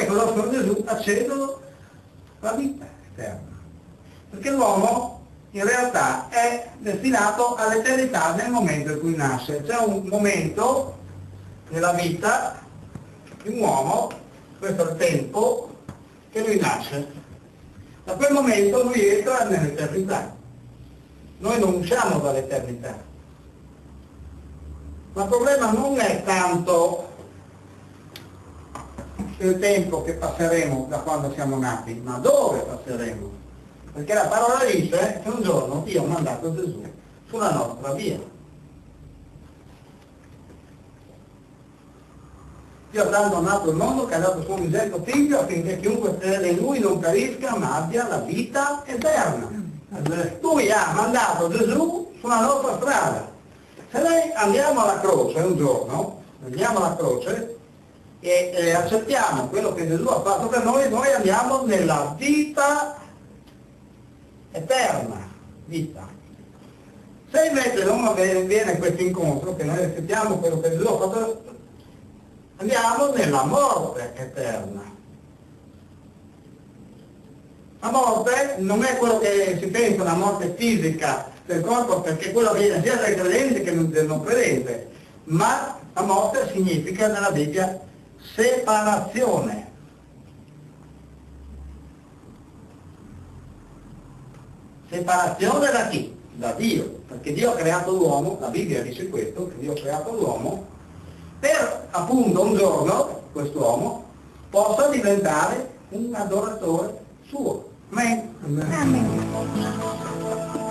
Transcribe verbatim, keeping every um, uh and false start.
conoscono Gesù accedono alla vita eterna. Perché l'uomo in realtà è destinato all'eternità nel momento in cui nasce. C'è un momento nella vita di un uomo, questo è il tempo, che lui nasce. Da quel momento lui entra nell'eternità. Noi non usciamo dall'eternità. Ma il problema non è tanto il tempo che passeremo da quando siamo nati, ma dove passeremo. Perché la parola dice che un giorno Dio ha mandato Gesù sulla nostra via. Dio ha tanto amato il mondo che ha dato il suo unigenito figlio affinché chiunque crede in lui non perisca ma abbia la vita eterna. Lui ha mandato Gesù sulla nostra strada. Se noi andiamo alla croce un giorno, andiamo alla croce e, e accettiamo quello che Gesù ha fatto per noi, noi andiamo nella vita eterna, vita. Se invece non avviene questo incontro, che noi accettiamo quello che Gesù ha fatto, andiamo nella morte eterna. La morte non è quello che si pensa, la morte fisica del corpo, perché quello viene sia dai credenti che del non credente, ma la morte significa nella Bibbia separazione. Separazione da chi? Da Dio, perché Dio ha creato l'uomo, la Bibbia dice questo, che Dio ha creato l'uomo, per appunto un giorno quest'uomo possa diventare un adoratore suo. Amen. Amen.